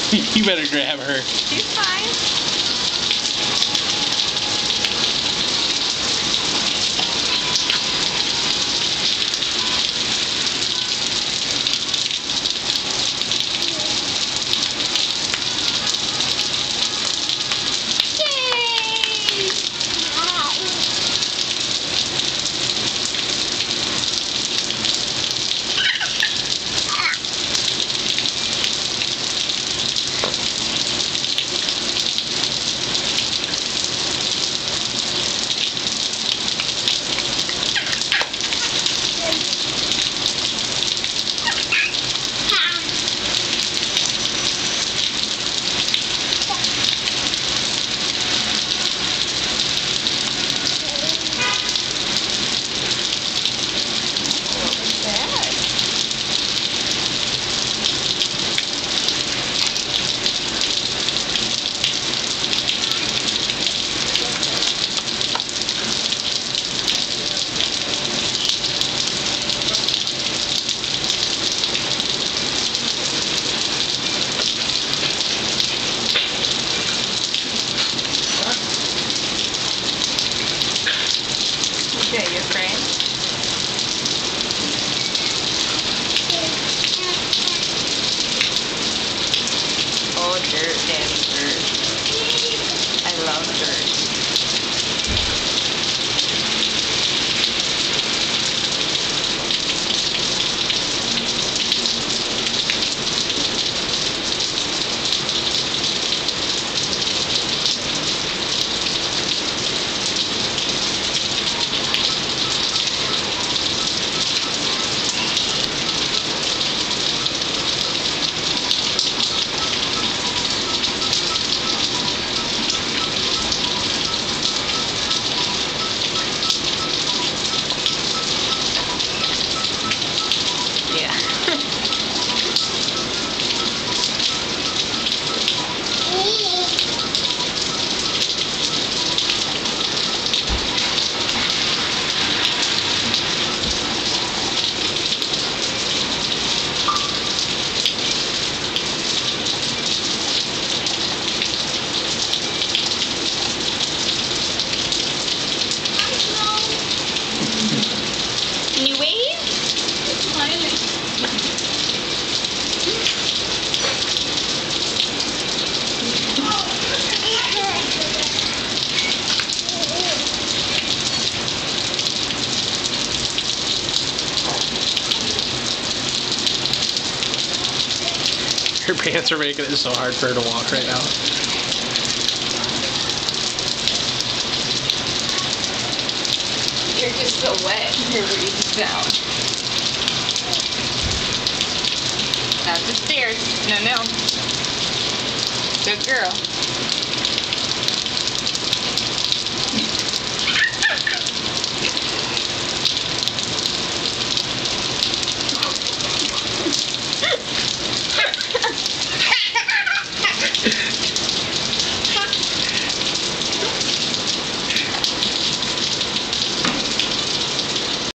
You better grab her. She's fine. Okay, your friend. Oh, dirt, Daddy, dirt. I love dirt. Can you wave? Her pants are making it so hard for her to walk right now. You're just so wet. You're breathing down. Not the stairs. No, no. Good girl.